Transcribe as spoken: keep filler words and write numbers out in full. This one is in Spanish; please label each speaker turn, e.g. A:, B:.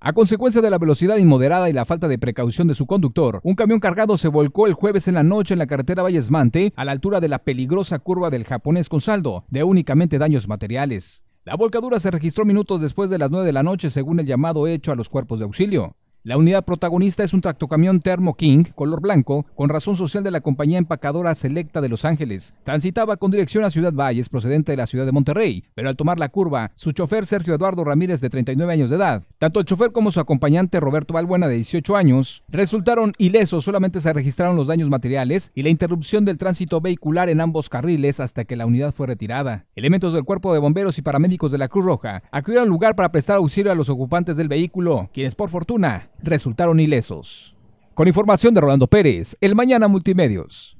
A: A consecuencia de la velocidad inmoderada y la falta de precaución de su conductor, un camión cargado se volcó el jueves en la noche en la carretera Valles-Mante, a la altura de la peligrosa curva del Japonés con saldo de únicamente daños materiales. La volcadura se registró minutos después de las nueve de la noche, según el llamado hecho a los cuerpos de auxilio. La unidad protagonista es un tractocamión Thermo King, color blanco, con razón social de la compañía empacadora Selecta de Los Ángeles. Transitaba con dirección a Ciudad Valles, procedente de la ciudad de Monterrey, pero al tomar la curva, su chofer Sergio Eduardo Ramírez, de treinta y nueve años de edad, tanto el chofer como su acompañante Roberto Balbuena, de dieciocho años, resultaron ilesos. Solamente se registraron los daños materiales y la interrupción del tránsito vehicular en ambos carriles hasta que la unidad fue retirada. Elementos del Cuerpo de Bomberos y paramédicos de la Cruz Roja acudieron al lugar para prestar auxilio a los ocupantes del vehículo, quienes por fortuna resultaron ilesos. Con información de Rolando Pérez, El Mañana Multimedios.